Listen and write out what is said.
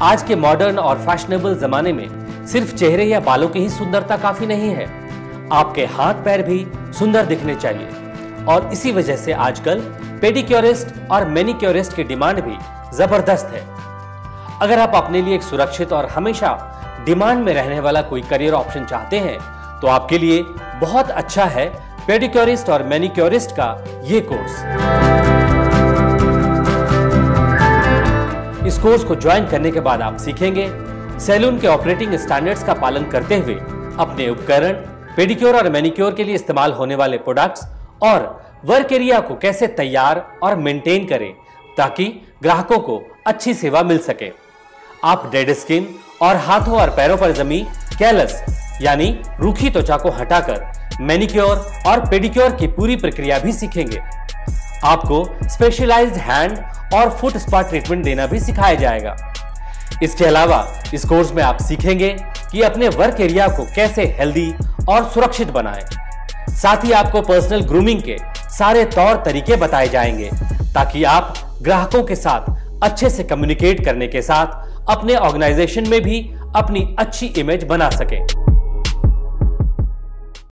आज के मॉडर्न और फैशनेबल जमाने में सिर्फ चेहरे या बालों की ही सुंदरता काफी नहीं है, आपके हाथ पैर भी सुंदर दिखने चाहिए। और इसी वजह से आजकल पेडिक्योरिस्ट और मैनिक्योरिस्ट की डिमांड भी जबरदस्त है। अगर आप अपने लिए एक सुरक्षित और हमेशा डिमांड में रहने वाला कोई करियर ऑप्शन चाहते हैं तो आपके लिए बहुत अच्छा है पेडिक्योरिस्ट और मैनिक्योरिस्ट का ये कोर्स। इस कोर्स को ज्वाइन करने के बाद आप सीखेंगे सैलून के ऑपरेटिंग स्टैंडर्ड्स का पालन करते हुए अपने उपकरण, पेडिक्योर और मैनिक्योर के लिए इस्तेमाल होने वाले प्रोडक्ट्स और वर्क एरिया को कैसे तैयार और मेंटेन करें ताकि ग्राहकों को अच्छी सेवा मिल सके। आप डेड स्किन और हाथों और पैरों पर जमी कैलस यानी रूखी त्वचा को हटाकर मैनिक्योर और पेडिक्योर की पूरी प्रक्रिया भी सीखेंगे। आपको स्पेशलाइज्ड हैंड और फुट स्पा ट्रीटमेंट देना भी सिखाया जाएगा। इसके अलावा इस कोर्स में आप सीखेंगे कि अपने वर्क एरिया को कैसे हेल्दी और सुरक्षित बनाएं। साथ ही आपको पर्सनल ग्रूमिंग के सारे तौर तरीके बताए जाएंगे ताकि आप ग्राहकों के साथ अच्छे से कम्युनिकेट करने के साथ अपने ऑर्गेनाइजेशन में भी अपनी अच्छी इमेज बना सकें।